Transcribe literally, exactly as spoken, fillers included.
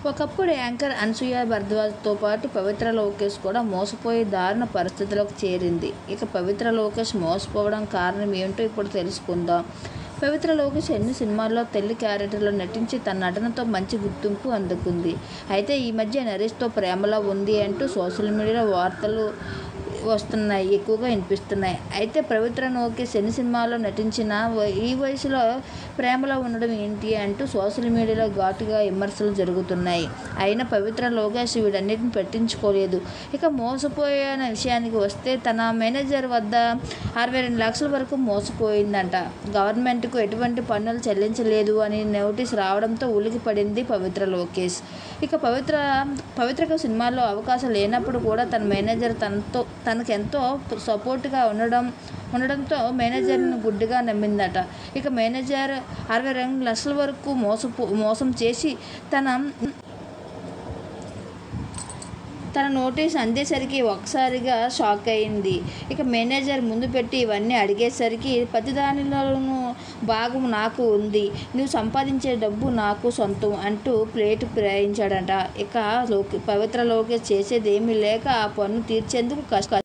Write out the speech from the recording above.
ఒకప్పుడు యాంకర్ అనసూయ భరద్వాజ్తో పాటు పవిత్ర లోకేష్ కూడా మోసపోయి దారుణ పరిస్థితులకు చేరింది. ఇక పవిత్ర లోకేష్ మోసపోవడం కారణం ఏంటో ఇప్పుడు తెలుసుకుందాం. పవిత్ర లోకేష్ ఎన్ని సినిమాల్లో తల్లి క్యారెక్టర్లో నటించి తన నటనతో మంచి గుర్తింపు అందుకుంది. అయితే ఈ మధ్య నరేష్తో ప్రేమలో ఉంది అంటూ సోషల్ మీడియాలో వార్తలు వస్తున్నాయి, ఎక్కువగా వినిపిస్తున్నాయి. అయితే పవిత్ర లోకేష్ ఎన్ని సినిమాల్లో నటించినా ఈ వయసులో ప్రేమలో ఉండడం ఏంటి అంటూ సోషల్ మీడియాలో ఘాటుగా విమర్శలు జరుగుతున్నాయి. అయినా పవిత్ర లోకేష్ వీటన్నిటిని పట్టించుకోలేదు. ఇక మోసపోయిన విషయానికి వస్తే తన మేనేజర్ వద్ద అరవై రెండు లక్షల వరకు మోసపోయిందంట. గవర్నమెంట్కు ఎటువంటి పన్నులు చెల్లించలేదు అని నోటీస్ రావడంతో ఉలికి పడింది పవిత్ర లోకేష్. ఇక పవిత్ర పవిత్రకు సినిమాల్లో అవకాశం లేనప్పుడు కూడా తన మేనేజర్ తనతో తనకెంతో సపోర్ట్గా ఉండడం ఉండడంతో మేనేజర్ని గుడ్డిగా నమ్మిందట. ఇక మేనేజర్ అరవై రెండు లక్షల వరకు మోసపో మోసం చేసి తన తన నోటీస్ అందేసరికి ఒకసారిగా షాక్ అయింది. ఇక మేనేజర్ ముందు పెట్టి ఇవన్నీ అడిగేసరికి ప్రతిదానిలోనూ భాగం నాకు ఉంది, నువ్వు సంపాదించే డబ్బు నాకు సొంతం అంటూ ప్లేటు ఫిరాయించాడట. ఇక లోకి పవిత్ర లోకేష్ చేసేదేమీ లేక ఆ పన్ను తీర్చేందుకు కష్ట